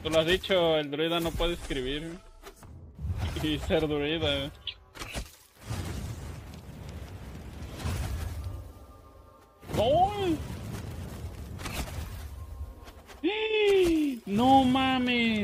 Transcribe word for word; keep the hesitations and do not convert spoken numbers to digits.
Tú lo has dicho, el druida no puede escribir y ser druida. ¡No! ¡No mames!